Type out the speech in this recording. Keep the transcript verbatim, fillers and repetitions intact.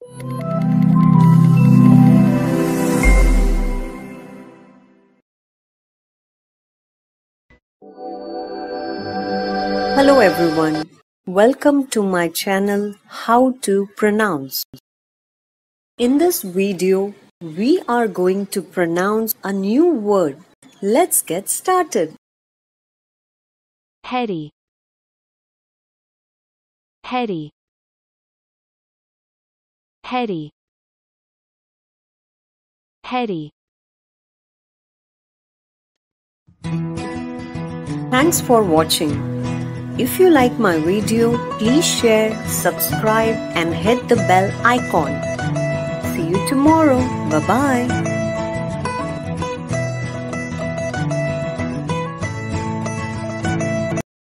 Hello everyone, welcome to my channel How to Pronounce. In this video, we are going to pronounce a new word. Let's get started. Heady, heady, heady, heady. Thanks for watching. If you like my video, please share, subscribe and hit the bell icon. See you tomorrow. Bye-bye.